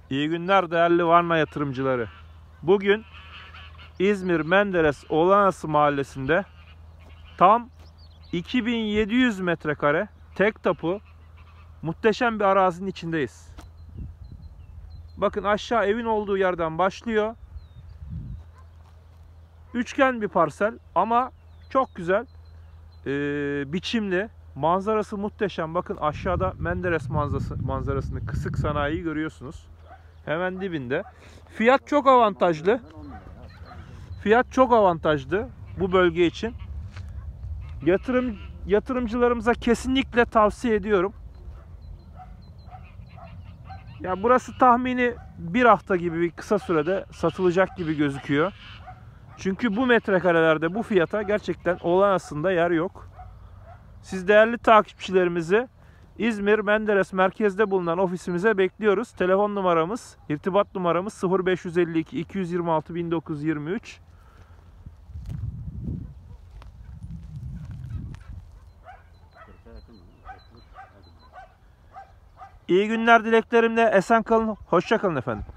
İyi günler değerli Varna yatırımcıları. Bugün İzmir Menderes Oğlanası Mahallesi'nde tam 2700 metrekare tek tapu muhteşem bir arazinin içindeyiz. Bakın aşağı evin olduğu yerden başlıyor. Üçgen bir parsel ama çok güzel biçimli. Manzarası muhteşem. Bakın aşağıda Menderes manzarasını, Kısık Sanayi'yi görüyorsunuz. Hemen dibinde. Fiyat çok avantajlı. Fiyat çok avantajlı bu bölge için. Yatırımcılarımıza kesinlikle tavsiye ediyorum. Ya burası tahmini bir hafta gibi bir kısa sürede satılacak gibi gözüküyor. Çünkü bu metrekarelerde bu fiyata gerçekten Oğlanası'nda yer yok. Siz değerli takipçilerimizi İzmir Menderes merkezde bulunan ofisimize bekliyoruz. Telefon numaramız, irtibat numaramız 0552 226 1923. İyi günler dileklerimle esen kalın, hoşça kalın efendim.